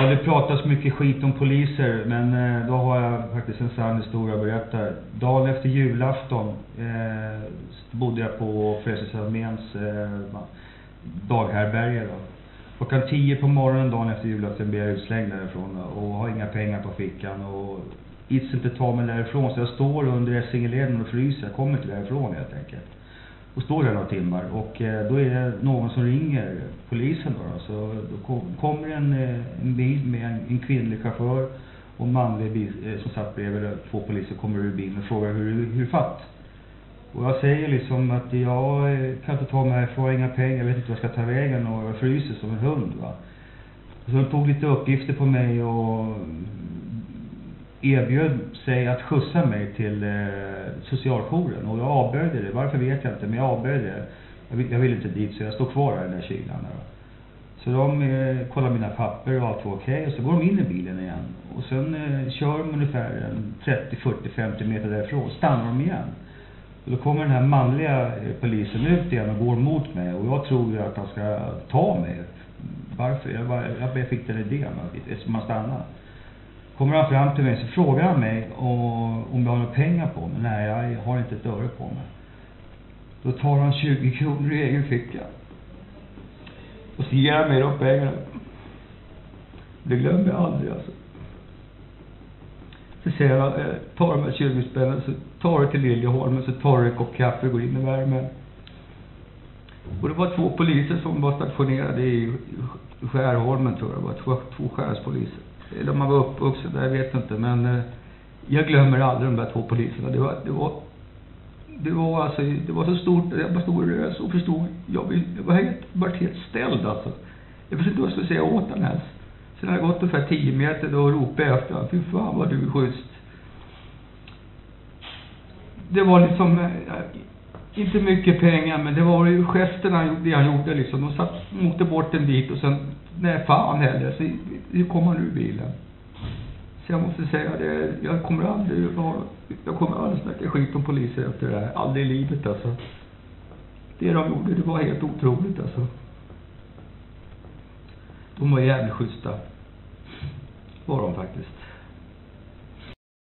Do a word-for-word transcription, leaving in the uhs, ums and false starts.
Det pratas mycket skit om poliser, men eh, då har jag faktiskt en sann historia att berätta. Dagen efter julafton eh, bodde jag på Frälsningsarméns eh, daghärberge då. Klockan tio på morgonen dagen efter julafton blir jag utslängd därifrån och har inga pengar på fickan och It's inte ta mig därifrån, så jag står under Essingeleden och fryser. Jag kommer inte därifrån helt enkelt. Och står där några timmar och eh, då är det någon som ringer polisen då. Så då kom, kommer en, en bil med en, en kvinnlig chaufför och en manlig bil, eh, som satt bredvid. Två poliser kommer ur bilen och frågar hur, hur fatt. Och jag säger liksom att jag kan inte ta mig här, får inga pengar, jag vet inte vad jag ska ta vägen och jag fryser som en hund va. Så de tog lite uppgifter på mig och erbjöd sig att skjutsa mig till eh, socialjouren och jag avböjde det. Varför vet jag inte, men jag avböjde det. Jag vill, jag vill inte dit så jag står kvar där i den där kylan där. Så de eh, kollar mina papper och allt var okej och så går de in i bilen igen. Och sen eh, kör de ungefär trettio, fyrtio, femtio meter därifrån, stannar de igen. Och då kommer den här manliga eh, polisen ut igen och går mot mig och jag tror ju att han ska ta mig. Varför? Jag, bara, jag fick den idén eftersom man stannar. Kommer han fram till mig så frågar han mig och, om jag har några pengar på mig. Nej, jag har inte ett öre på mig. Då tar han tjugo kronor i egen ficka. Och så ger han mig de pengarna. Det glömmer jag aldrig alltså. Så säger jag, tar de här tjugo spännen så tar du till Liljeholmen så tar du en kopp kaffe och går in i värmen. Och det var två poliser som var stationerade i Skärholmen tror jag. Det var två, två skärspoliser. Eller om man var uppvuxen där, jag vet inte. Men eh, jag glömmer aldrig de där två poliserna. Det var, det var, det var, alltså, det var så stort. Jag bara stod och rös och förstod. Jag, vill, jag var helt, var helt ställd alltså. Jag förstod inte vad jag skulle säga åt den ens. Sen hade jag gått ungefär tio meter då och ropade efter. Fy fan vad du är schysst. Det var liksom... Eh, inte mycket pengar, men det var ju gesterna det han gjorde liksom. De satt mot bort en bit och sen, nej fan heller, så hur kommer han ur bilen? Så jag måste säga det, jag kommer aldrig jag kommer aldrig snacka skit om poliser efter det här, aldrig i livet alltså. Det de gjorde, det var helt otroligt alltså. De var jävligt schyssta. Var de faktiskt.